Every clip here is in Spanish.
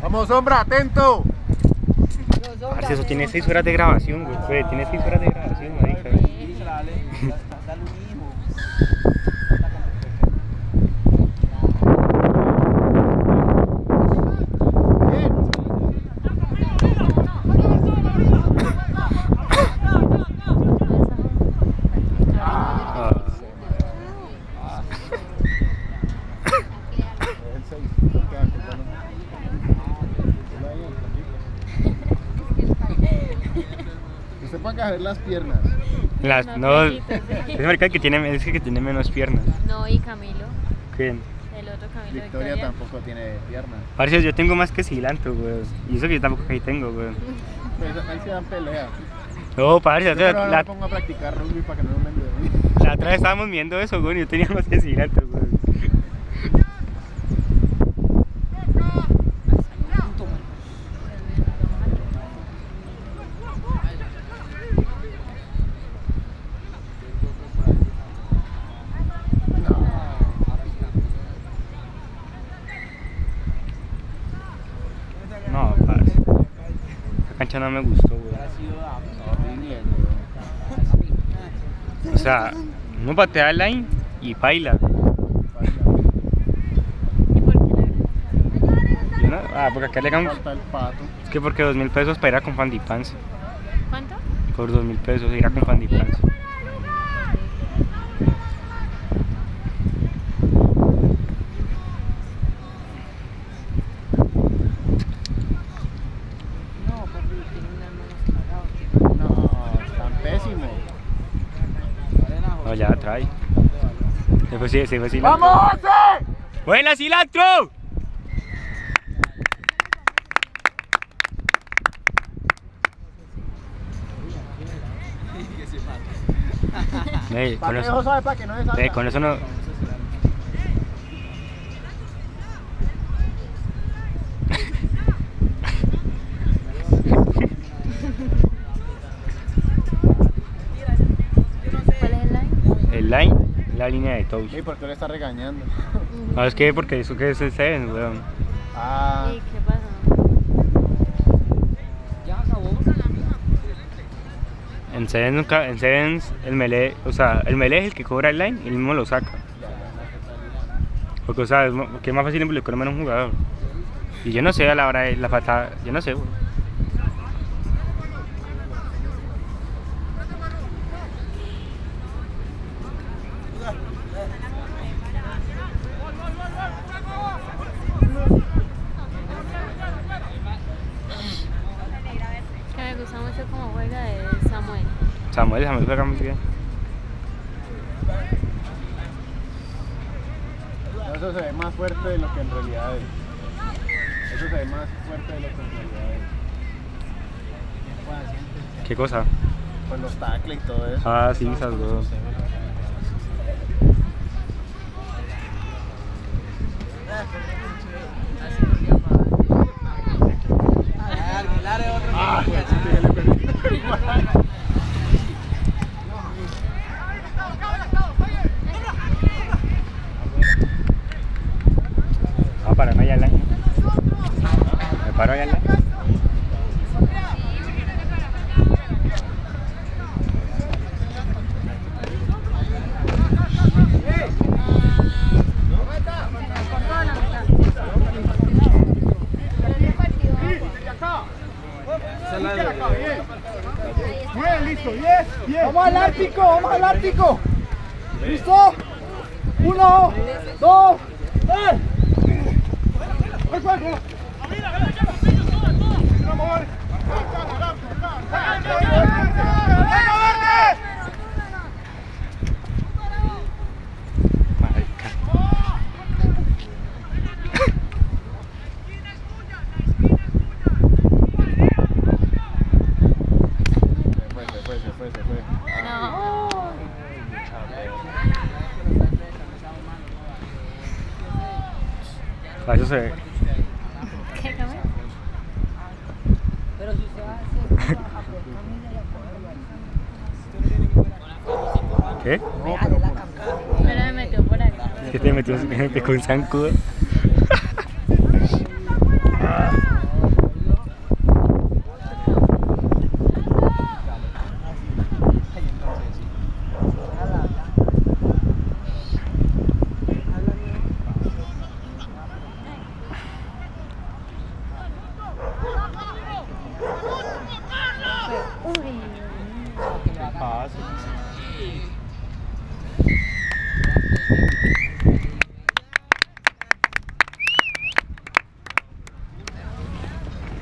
Vamos, Sombra, atento. Parce, eso tiene 6 horas de grabación, güey. Tiene 6 horas de grabación, marica. Usted puede caer las piernas. No, es marica que tiene menos piernas. No, y Camilo. ¿Quién? El otro Camilo. Victoria tampoco tiene piernas. Parce, yo tengo más que cilantro, güey. Y eso que yo tampoco ahí tengo, güey. Pues ahí se dan pelea. No, parce, Yo pero ahora me pongo a practicar rugby para que no me den de mí. la otra vez estábamos viendo eso, güey. Yo tenía más que cilantro, güey. No, parce. La cancha no me gustó, güey. Horrible, O sea, uno patea el line y baila. Porque acá le güey. ganamos. Falta el pato. Es que porque 2.000 pesos para ir a con Fandipans. ¿Cuánto? Por 2.000 pesos ir a con Fandipans. No, están pésimos. No, ya trae. Se fue cilantro. ¡Vamos, José! ¡Buena, cilantro! Con eso, ¿Sabe para que no se salga? con eso no. ¿Cuál es el line? El line, la línea de touch. ¿Y por qué le está regañando? No, es que porque eso que es el 7, weón. Ah, ¿Y qué pasa? En Sevens nunca, en Sevens el melee, o sea, el melee es el que cobra el line y él mismo lo saca. Porque, o sea, que es más fácil involucrar menos un jugador. Y yo no sé a la hora de la patada, yo no sé, weón. Que me gusta mucho cómo juega es Samuel. Samuel juega muy bien. eso se ve más fuerte de lo que en realidad es. Eso se ve más fuerte de lo que en realidad es. ¿Qué cosa? Pues los tackles y todo eso. Ah, sí, esas dos. Ah, sí, le perdí. Vamos a pararme allá al line. Me paro allá al line. Muy bien, listo, bien. Vamos al Ártico, vamos al Ártico. ¿Listo? 1, 2, 3. Se fue. No. Eso se ve. ¿Qué cambió? Pero si usted va a hacer ¿Qué? Pero me metió por acá. Es que te metió con un zancudo.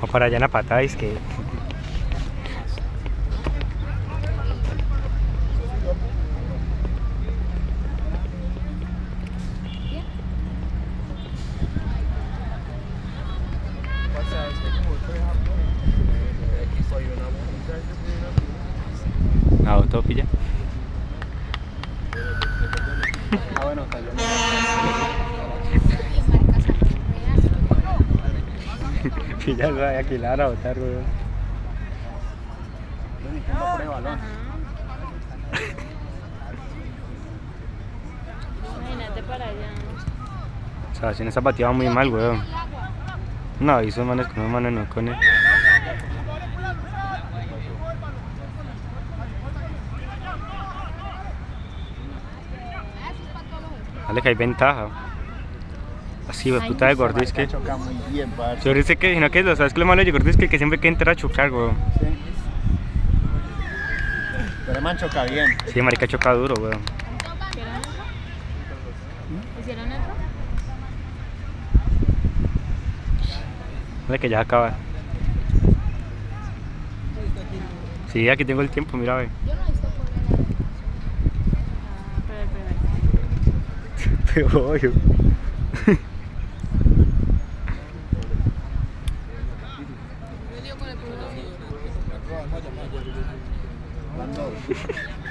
para allá en la patada, es que... Autopilla. Ah, bueno, cayó. Pilla lo de aquí la van a botar, weón. Imagínate para allá. O sea, si en esa partida va muy mal, weón. No, y esos manes con unos manos no con él. Vale, que hay ventaja. Así, we puta de gordo, es que... Choca muy bien, parce. Yo dice que, sino que lo sabes que lo malo de gordo es que siempre que entra a chocar, weón. Sí. Pero el man choca bien. Sí, marica choca duro, weón. ¿Hicieron eso? ¿Hicieron eso? Vale, que ya acaba. Sí, aquí tengo el tiempo, mira, ve. Ah, pero el primer. Pero obvio. ¿Cuándo?